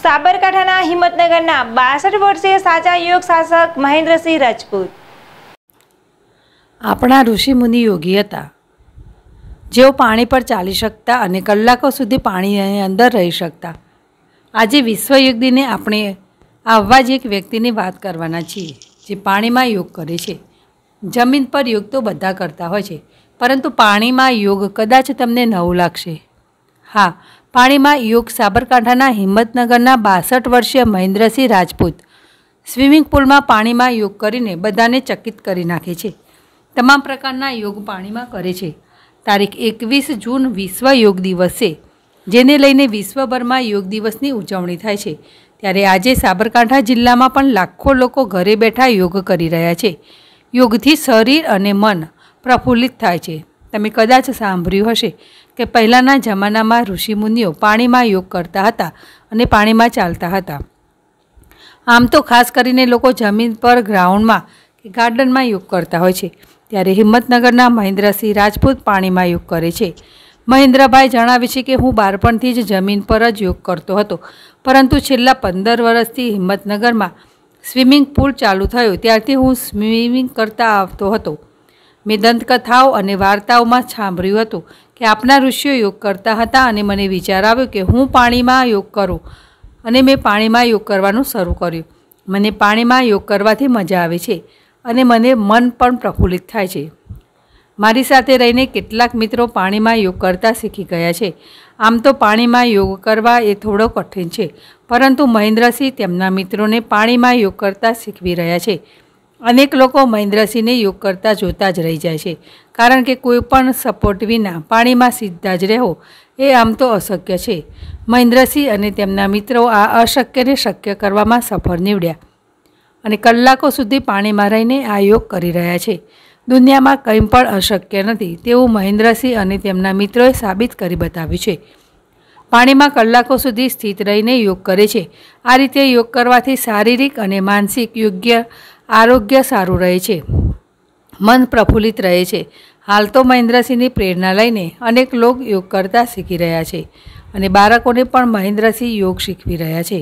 સાબરકાંઠાના હિંમતનગરના 62 વર્ષીય સાચા યોગ શાસક મહેન્દ્રસિંહ રાજપૂત આપણા ઋષિમુનિ યોગી હતા, જેઓ પાણી પર ચાલી શકતા અને કલાકો સુધી પાણીની અંદર રહી શકતા. આજે વિશ્વ યોગ દિને આપણે આવા જ એક વ્યક્તિની વાત કરવાના છીએ, જે પાણીમાં યોગ કરે છે. જમીન પર યોગ તો બધા કરતા હોય છે, પરંતુ પાણીમાં યોગ કદાચ તમને નવું લાગશે. હા, પાણીમાં યોગ સાબરકાંઠાના હિંમતનગરના 62 વર્ષીય મહેન્દ્રસિંહ રાજપૂત સ્વિમિંગ પુલમાં પાણીમાં યોગ કરીને બધાને ચકિત કરી નાખે છે. તમામ પ્રકારના યોગ પાણીમાં કરે છે. તારીખ 21 જૂન વિશ્વ યોગ દિવસ છે, જેને લઈને વિશ્વભરમાં યોગ દિવસની ઉજવણી થાય છે. ત્યારે આજે સાબરકાંઠા જિલ્લામાં પણ લાખો લોકો ઘરે બેઠા યોગ કરી રહ્યા છે. યોગથી શરીર અને મન પ્રફુલ્લિત થાય છે. તમે કદાચ સાંભળ્યું હશે કે પહેલાંના જમાનામાં ઋષિમુનિઓ પાણીમાં યોગ કરતા હતા અને પાણીમાં ચાલતા હતા. આમ તો ખાસ કરીને લોકો જમીન પર ગ્રાઉન્ડમાં કે ગાર્ડનમાં યોગ કરતા હોય છે. ત્યારે હિંમતનગરના મહેન્દ્રસિંહ રાજપૂત પાણીમાં યોગ કરે છે. મહેન્દ્રભાઈ જણાવે છે કે હું બાળપણથી જ જમીન પર જ યોગ કરતો હતો, પરંતુ છેલ્લા 15 વર્ષથી હિંમતનગરમાં સ્વિમિંગ પુલ ચાલુ થયો ત્યારથી હું સ્વિમિંગ કરતા આવતો હતો. મેં દંતકથાઓ અને વાર્તાઓમાં સાંભળ્યું હતું કે આપણા ઋષિઓ યોગ કરતા હતા અને મને વિચાર આવ્યો કે હું પાણીમાં યોગ કરું, અને મેં પાણીમાં યોગ કરવાનું શરૂ કર્યું. મને પાણીમાં યોગ કરવાથી મજા આવે છે અને મને મન પણ પ્રફુલ્લિત થાય છે. મારી સાથે રહીને કેટલાક મિત્રો પાણીમાં યોગ કરતા શીખી ગયા છે. આમ તો પાણીમાં યોગ કરવા એ થોડો કઠિન છે, પરંતુ મહેન્દ્રસિંહ તેમના મિત્રોને પાણીમાં યોગ કરતા શીખવી રહ્યા છે. અનેક લોકો મહેન્દ્રસિંહને યોગ કરતા જોતા જ રહી જાય છે, કારણ કે કોઈ પણ સપોર્ટ વિના પાણીમાં સીધા જ રહેવો એ આમ તો અશક્ય છે. મહેન્દ્રસિંહ અને તેમના મિત્રો આ અશક્યને શક્ય કરવામાં સફળ નીવડ્યા અને કલાકો સુધી પાણીમાં રહીને આ યોગ કરી રહ્યા છે. દુનિયામાં કંઈ પણ અશક્ય નથી તેવું મહેન્દ્રસિંહ અને તેમના મિત્રોએ સાબિત કરી બતાવ્યું છે. પાણીમાં કલાકો સુધી સ્થિત રહીને યોગ કરે છે. આ રીતે યોગ કરવાથી શારીરિક અને માનસિક આરોગ્ય સારું રહે છે, મન પ્રફુલ્લિત રહે છે. હાલ તો મહેન્દ્રસિંહની પ્રેરણા લઈને અનેક લોકો યોગ કરતા શીખી રહ્યા છે અને બાળકોને પણ મહેન્દ્રસિંહ યોગ શીખવી રહ્યા છે.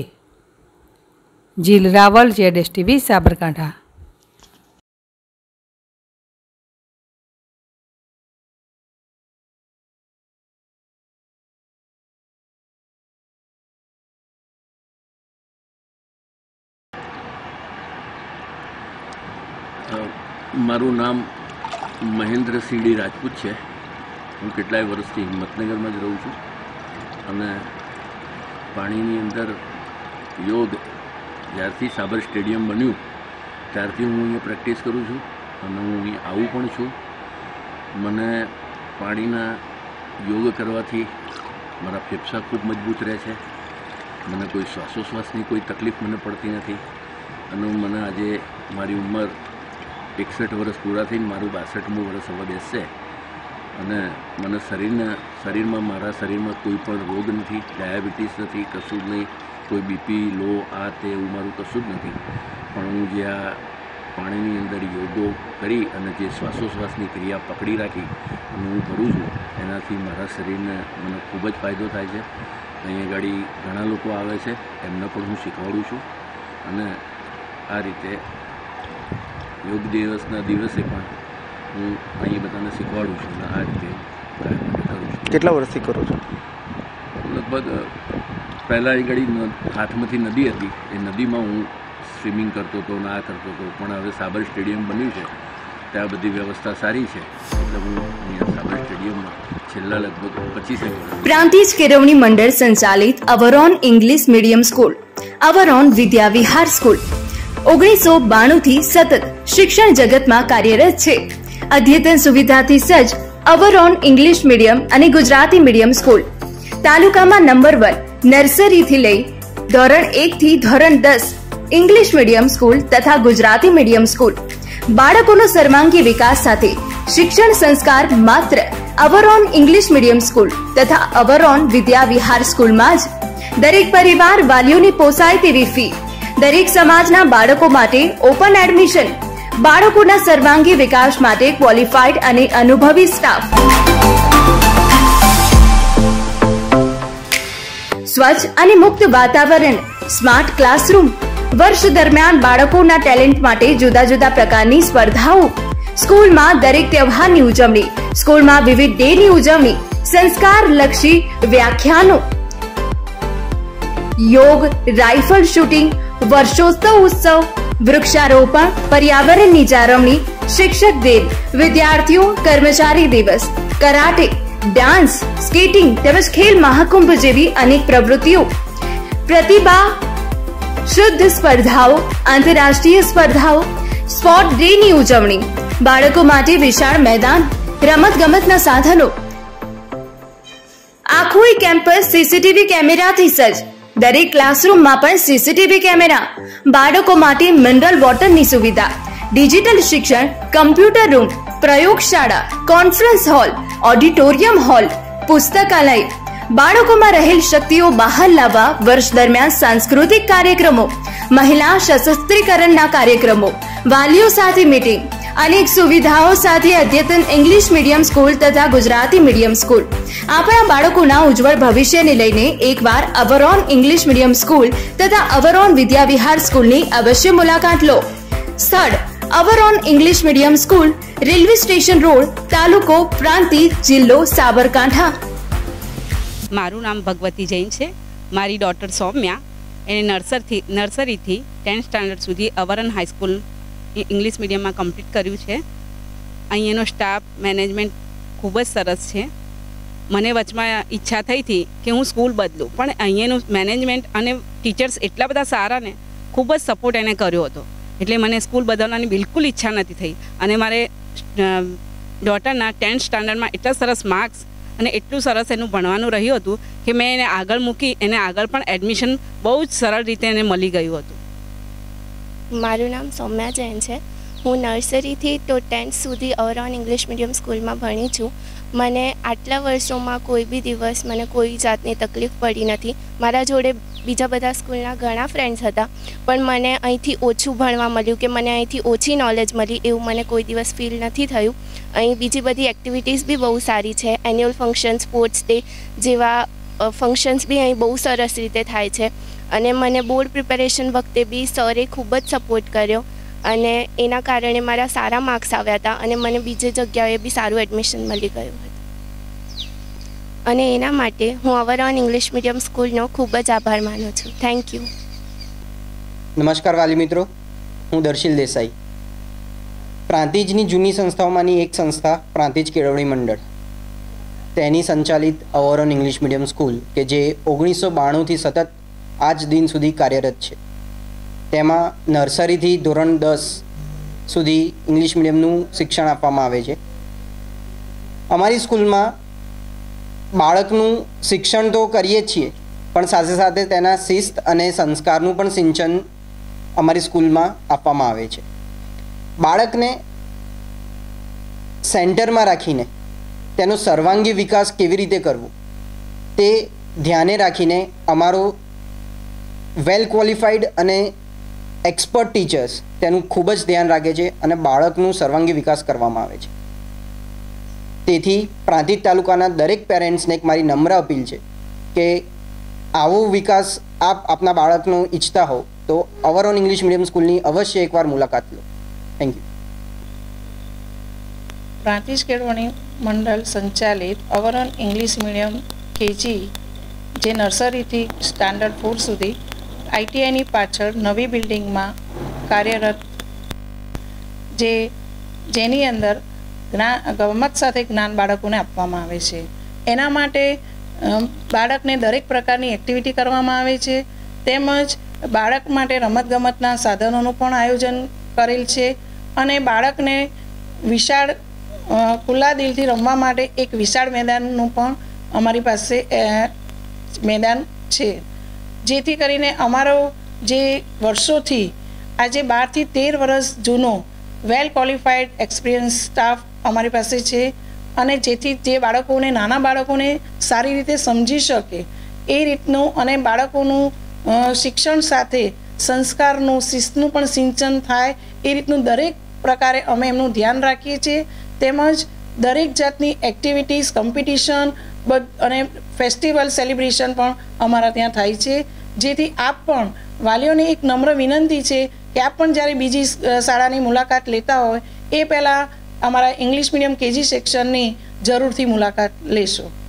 જીલ રાવલ, ZSTV, સાબરકાંઠા. મારું નામ મહેન્દ્રસિંહ રાજપૂત છે. હું કેટલાય વર્ષથી હિંમતનગરમાં જ રહું છું અને પાણીની અંદર યોગ જ્યારથી સાબર સ્ટેડિયમ બન્યું ત્યારથી હું અહીંયા પ્રેક્ટિસ કરું છું અને હું અહીં આવું પણ છું. મને પાણીના યોગ કરવાથી મારા ફેફસા ખૂબ મજબૂત રહે છે. મને કોઈ શ્વાસોશ્વાસની કોઈ તકલીફ મને પડતી નથી અને મને આજે મારી ઉંમર 61 વર્ષ પૂરા થઈને મારું 62મું વર્ષ હવે બેસશે અને મને શરીરમાં મારા શરીરમાં કોઈ પણ રોગ નથી, ડાયાબિટીસ નથી, કશું જ નહીં, કોઈ બીપી લો આ તે એવું મારું કશું જ નથી. પણ હું જે આ પાણીની અંદર યોગો કરી અને જે શ્વાસોશ્વાસની ક્રિયા પકડી રાખી અને હું કરું છું એનાથી મારા શરીરને મને ખૂબ જ ફાયદો થાય છે. અહીંયા આગળ ઘણા લોકો આવે છે, એમને પણ હું શીખવાડું છું અને આ રીતે યોગ દિવસના દિવસે પણ હું અહીં બધાને શીખવાડું છું અને આ રીતે કરું છું. કેટલા વર્ષથી કરો છો? લગભગ પહેલાં એ ઘડી હાથમાંથી નદી હતી, એ નદીમાં હું સ્વિમિંગ કરતો હતો ને આ કરતો હતો, પણ હવે સાબર સ્ટેડિયમ બન્યું છે ત્યાં બધી વ્યવસ્થા સારી છે એટલે હું અહીંયા સાબર સ્ટેડિયમમાં છેલ્લા લગભગ 25 વર્ષ. પ્રાંતિજ કેળવણી મંડળ સંચાલિત Avron English medium school, Avron Vidya Vihar school 1992 થી સતત શિક્ષણ જગતમાં કાર્યરત છે. અદ્યતન સુવિધાથી સજ્જ અવરોન ઇંગ્લિશ મીડિયમ અને ગુજરાતી મીડિયમ સ્કૂલ તાલુકામાં નંબર 1 નર્સરીથી લઈ ધોરણ 1 થી ધોરણ 10 ઇંગ્લિશ મીડિયમ સ્કૂલ તથા ગુજરાતી મીડિયમ સ્કૂલ. બાળકોનો સર્વાંગી વિકાસ સાથે શિક્ષણ સંસ્કાર માત્ર અવરોન ઇંગ્લિશ મીડિયમ સ્કૂલ તથા અવરોન વિદ્યા વિહાર સ્કૂલમાં જ. દરેક પરિવાર વાલીઓની પોસાય તેવી ફી, દરેક સમાજના બાળકો માટે ઓપન એડમિશન, બાળકોના સર્વાંગી વિકાસ માટે ક્વોલિફાઈડ અને અનુભવી સ્ટાફ. સ્વચ્છ અને મુક્ત વાતાવરણ, સ્માર્ટ ક્લાસરૂમ, વર્ષ દરમિયાન બાળકોના ટેલેન્ટ માટે જુદા જુદા પ્રકારની સ્પર્ધાઓ, સ્કૂલમાં દરેક તહેવારની ઉજવણી, સ્કૂલમાં વિવિધ ડેની ઉજવણી, સંસ્કારલક્ષી વ્યાખ્યાનો, યોગ, રાઇફલ શૂટિંગ, વર્ષોત્સવ ઉત્સવ, વૃક્ષારોપણ, પર્યાવરણની જાળવણી, શિક્ષક દિન, વિદ્યાર્થીઓ કર્મચારી દિવસ, કરાટે, ડાન્સ, સ્કેટિંગ તેમજ ખેલ મહાકુંભ જેવી અનેક પ્રવૃત્તિઓ, પ્રતિભા શુદ્ધ સ્પર્ધાઓ, આંતરરાષ્ટ્રીય સ્પર્ધાઓ, સ્પોર્ટ ડેની ઉજવણી, બાળકો માટે વિશાળ મેદાન, રમતગમતના સાધનો, આખું કેમ્પસ સીસીટીવી કેમેરાથી સજ્જ, દરેક ક્લાસરૂમમાં પણ સીસીટીવી કેમેરા, બાળકો માટે મિનરલ વોટરની સુવિધા, ડિજિટલ શિક્ષણ, કમ્પ્યુટર રૂમ, પ્રયોગશાળા, કોન્ફરન્સ હોલ, ઓડિટોરિયમ હોલ, પુસ્તકાલય, બાળકોમાં રહેલ શક્તિઓ બહાર લાવવા વર્ષ દરમિયાન સાંસ્કૃતિક કાર્યક્રમો, મહિલા સશક્તિકરણના કાર્યક્રમો, વાલીઓ સાથે મીટિંગ, અનેક સુવિધાઓ સાથે અદ્યતન ઇંગ્લિશ મીડિયમ સ્કૂલ તથા ગુજરાતી મીડિયમ સ્કૂલ. આપણા બાળકોના ઉજ્જવળ ભવિષ્યને લઈને એકવાર અવરોન ઇંગ્લિશ મીડિયમ સ્કૂલ તથા અવરોન વિદ્યાવિહાર સ્કૂલની અવશ્ય મુલાકાત લો. સ્થળ: Avron English medium school, railway station road, તાલુકો પ્રાંતિજ, જિલ્લો સાબરકાંઠા. મારું નામ ભગવતી જૈન છે. મારી ડોટર સૌમ્યા એને નર્સરીથી 10th સ્ટાન્ડર્ડ સુધી અવરોન હાઈસ્કૂલ ઇંગ્લિશ મીડિયમમાં કમ્પ્લીટ કર્યું છે. અહીંયાનો સ્ટાફ મેનેજમેન્ટ ખૂબ જ સરસ છે. મને વચમાં ઈચ્છા થઈ હતી કે હું સ્કૂલ બદલું, પણ અહીંયાનું મેનેજમેન્ટ અને ટીચર્સ એટલા બધા સારા ને ખૂબ જ સપોર્ટ એને કર્યો હતો, એટલે મને સ્કૂલ બદલવાની બિલકુલ ઈચ્છા નથી થઈ. અને મારે ડોટરના 10th સ્ટાન્ડર્ડમાં એટલા સરસ માર્ક્સ અને એટલું સરસ એનું ભણવાનું રહ્યું હતું કે મેં એને આગળ મૂકી, એને આગળ પણ એડમિશન બહુ જ સરળ રીતે એને મળી ગયું હતું. મારું નામ સૌમ્યા જૈન છે. હું નર્સરીથી તો 10th સુધી અવરોન ઇંગ્લિશ મીડિયમ સ્કૂલમાં ભણી છું. મને આટલા વર્ષોમાં કોઈ બી દિવસ મને કોઈ જાતની તકલીફ પડી નથી. મારા જોડે બીજા બધા સ્કૂલના ઘણા ફ્રેન્ડ્સ હતા, પણ મને અહીંથી ઓછું ભણવા મળ્યું કે મને અહીંથી ઓછી નોલેજ મળી એવું મને કોઈ દિવસ ફીલ નથી થયું. અહીં બીજી બધી એક્ટિવિટીઝ બી બહુ સારી છે. એન્યુઅલ ફંક્શન, સ્પોર્ટ્સ ડે જેવા ફંક્શન્સ બી અહીં બહુ સરસ રીતે થાય છે. અને મને બોર્ડ પ્રિપેરેશન વખતે બી સરે ખૂબ જ સપોર્ટ કર્યો અને એના કારણે મારા સારા માર્ક્સ આવ્યા હતા અને મને બીજી જગ્યાએ બી સારું એડમિશન મળી ગયું હતું. અને એના માટે હું અવરોન ઇંગ્લિશ મીડિયમ સ્કૂલનો ખૂબ જ આભાર માનું છું. Thank you. નમસ્કાર વાલી મિત્રો, હું દર્શિલ દેસાઈ. પ્રાંતિજની જૂની સંસ્થાઓમાંની એક સંસ્થા પ્રાંતિજ કેળવણી મંડળ, તેની સંચાલિત અવરોન ઇંગ્લિશ મીડિયમ સ્કૂલ કે જે 1992થી સતત આજ દિન સુધી કાર્યરત છે. તેમાં નર્સરીથી ધોરણ 10 સુધી ઇંગ્લિશ મીડિયમનું શિક્ષણ આપવામાં આવે છે. અમારી સ્કૂલમાં બાળકનું શિક્ષણ તો કરીએ જ છીએ, પણ સાથે સાથે તેના શિસ્ત અને સંસ્કારનું પણ સિંચન અમારી સ્કૂલમાં આપવામાં આવે છે. બાળકને સેન્ટરમાં રાખીને તેનો સર્વાંગી વિકાસ કેવી રીતે કરવો તે ધ્યાને રાખીને અમારો વેલ ક્વોલિફાઈડ અને એક્સપર્ટ ટીચર્સ તેનું ખૂબ જ ધ્યાન રાખે છે અને બાળકનું સર્વાંગી વિકાસ કરવામાં આવે છે. તેથી પ્રાંતિજ તાલુકાના દરેક પેરેન્ટ્સને એક મારી નમ્ર અપીલ છે કે આવો વિકાસ આપ આપના બાળકનો ઈચ્છતા હો તો અવરોન ઇંગ્લિશ મીડિયમ સ્કૂલની અવશ્ય એકવાર મુલાકાત લો. Thank you. પ્રાંતિજ કેળવણી મંડળ સંચાલિત અવરોન ઇંગ્લિશ મીડિયમ કેજી જે નર્સરીથી સ્ટાન્ડર્ડ 4 સુધી ITIની પાછળ નવી બિલ્ડિંગમાં કાર્યરત, જેની અંદર ગમત સાથે જ્ઞાન બાળકોને આપવામાં આવે છે. એના માટે બાળકને દરેક પ્રકારની એક્ટિવિટી કરવામાં આવે છે, તેમજ બાળક માટે રમતગમતના સાધનોનું પણ આયોજન કરેલ છે. અને બાળકને વિશાળ ખુલ્લા દિલથી રમવા માટે એક વિશાળ મેદાનનું પણ અમારી પાસે મેદાન છે, જેથી કરીને અમારો જે વર્ષોથી આજે 12 થી 13 વર્ષ જૂનો વેલ ક્વોલિફાઈડ એક્સપિરિયન્સ સ્ટાફ અમારી પાસે છે. અને જેથી જે બાળકોને, નાના બાળકોને સારી રીતે સમજી શકે એ રીતનું અને બાળકોનું શિક્ષણ સાથે સંસ્કારનું, શિસ્તનું પણ સિંચન થાય એ રીતનું દરેક પ્રકારે અમે એમનું ધ્યાન રાખીએ છીએ. તેમજ દરેક જાતની એક્ટિવિટીઝ, કોમ્પિટિશન અને ફેસ્ટિવલ સેલિબ્રેશન પણ અમારા ત્યાં થાય છે, જેથી આપ પણ વાલીઓને એક નમ્ર વિનંતી છે કે આપ પણ જ્યારે બીજી શાળાની મુલાકાત લેતા હોય એ પહેલાં અમારા ઇંગ્લિશ મીડિયમ કેજી સેક્શનની જરૂરથી મુલાકાત લેશો.